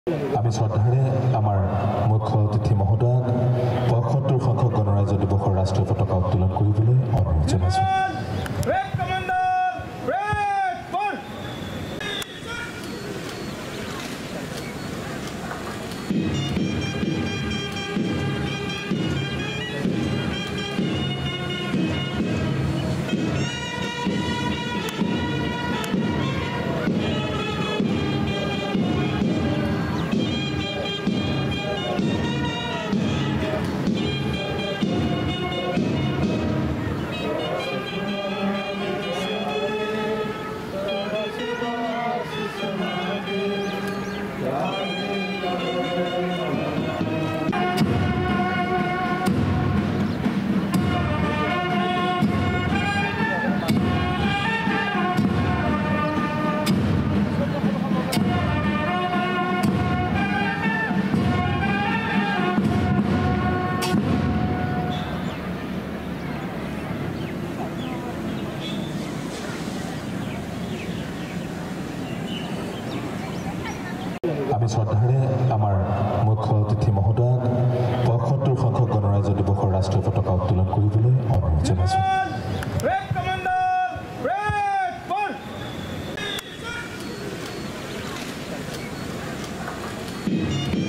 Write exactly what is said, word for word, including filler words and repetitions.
আমি শ্ৰদ্ধাৰে আমাৰ মুখ্য অতিথি মহোদয়ক পঁয়সত্তৰ সংখ্যক গণৰাজ্য দিৱসৰ ৰাষ্ট্ৰীয় পতাকা উত্তোলন কৰিবলৈ অনুৰোধ জনাইছোঁ। আমি শ্ৰদ্ধাৰে আমাৰ মুখ্য অতিথি মহোদয়ক পঁয়সত্তৰ সংখ্যক গণৰাজ্য দিৱসৰ ৰাষ্ট্ৰীয় পতাকা উত্তোলন কৰিবলৈ অনুৰোধ জনাইছোঁ। Thank you.